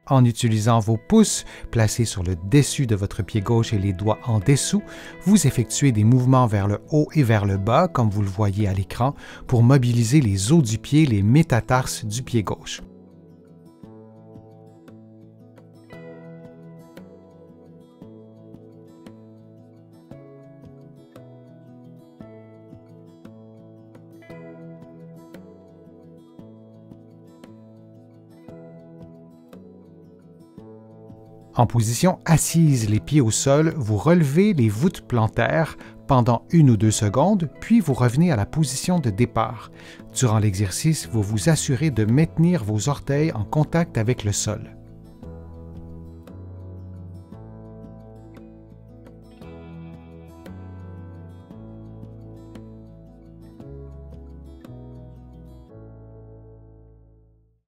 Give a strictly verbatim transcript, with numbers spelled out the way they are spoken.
En utilisant vos pouces placés sur le dessus de votre pied gauche et les doigts en dessous, vous effectuez des mouvements vers le haut et vers le bas, comme vous le voyez à l'écran, pour mobiliser les os du pied, les métatarses du pied gauche. En position assise, les pieds au sol, vous relevez les voûtes plantaires pendant une ou deux secondes, puis vous revenez à la position de départ. Durant l'exercice, vous vous assurez de maintenir vos orteils en contact avec le sol.